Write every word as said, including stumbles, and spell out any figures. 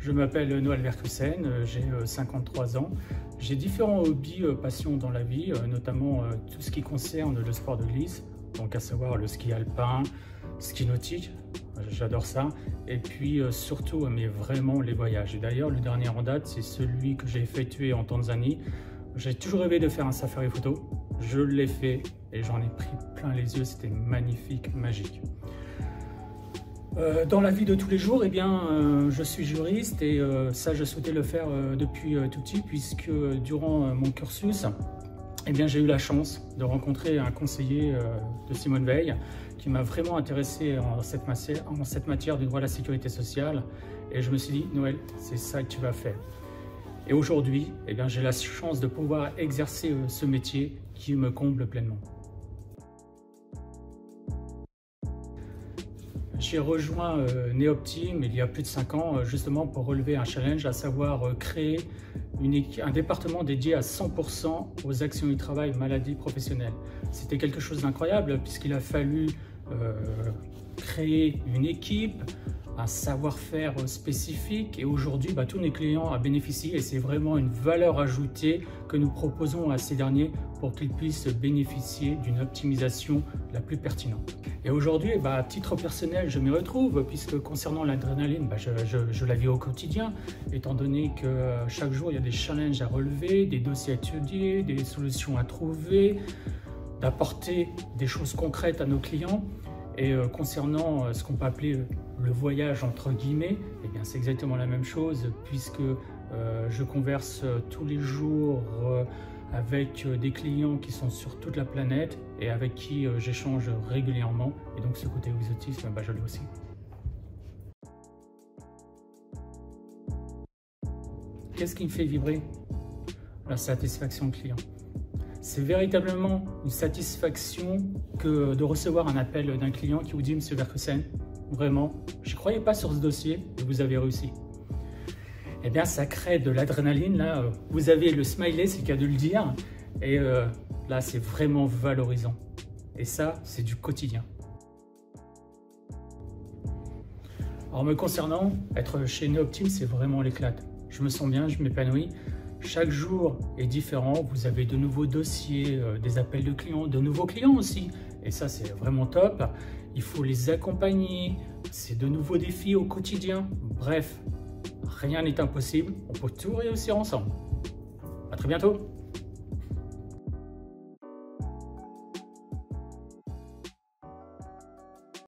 Je m'appelle Noël Verkusen, j'ai cinquante-trois ans. J'ai différents hobbies, passions dans la vie, notamment tout ce qui concerne le sport de glisse, donc à savoir le ski alpin, ski nautique, j'adore ça, et puis surtout, mais vraiment les voyages. Et d'ailleurs, le dernier en date, c'est celui que j'ai effectué en Tanzanie. J'ai toujours rêvé de faire un safari photo, je l'ai fait et j'en ai pris plein les yeux, c'était magnifique, magique. Euh, dans la vie de tous les jours, eh bien, euh, je suis juriste et euh, ça, je souhaitais le faire euh, depuis euh, tout petit, puisque euh, durant euh, mon cursus, eh bien, j'ai eu la chance de rencontrer un conseiller euh, de Simone Veil qui m'a vraiment intéressé en cette matière, en cette matière du droit à la sécurité sociale. Et je me suis dit, Noël, c'est ça que tu vas faire. Et aujourd'hui, eh bien, j'ai la chance de pouvoir exercer euh, ce métier qui me comble pleinement. J'ai rejoint euh, Neoptim il y a plus de cinq ans euh, justement pour relever un challenge, à savoir euh, créer une un département dédié à cent pour cent aux accidents du travail, maladies professionnelles. C'était quelque chose d'incroyable puisqu'il a fallu euh, créer une équipe, un savoir-faire spécifique, et aujourd'hui bah, tous nos clients en bénéficient et c'est vraiment une valeur ajoutée que nous proposons à ces derniers pour qu'ils puissent bénéficier d'une optimisation la plus pertinente. Et aujourd'hui, bah, à titre personnel, je m'y retrouve puisque concernant l'adrénaline, bah, je, je, je la vis au quotidien, étant donné que euh, chaque jour il y a des challenges à relever, des dossiers à étudier, des solutions à trouver, d'apporter des choses concrètes à nos clients. Et euh, concernant euh, ce qu'on peut appeler euh, le voyage entre guillemets, eh bien c'est exactement la même chose puisque euh, je converse euh, tous les jours euh, avec euh, des clients qui sont sur toute la planète et avec qui euh, j'échange régulièrement. Et donc ce côté exotisme, bah, je l'ai aussi. Qu'est-ce qui me fait vibrer? La satisfaction client. C'est véritablement une satisfaction que de recevoir un appel d'un client qui vous dit « Monsieur Verkusen, vraiment, je ne croyais pas sur ce dossier et vous avez réussi ». Eh bien, ça crée de l'adrénaline. Là, vous avez le smiley, c'est le cas de le dire. Et euh, là, c'est vraiment valorisant. Et ça, c'est du quotidien. Alors, me concernant, être chez Neoptim, c'est vraiment l'éclate. Je me sens bien, je m'épanouis. Chaque jour est différent, vous avez de nouveaux dossiers, euh, des appels de clients, de nouveaux clients aussi. Et ça, c'est vraiment top. Il faut les accompagner, c'est de nouveaux défis au quotidien. Bref, rien n'est impossible, on peut tout réussir ensemble. À très bientôt.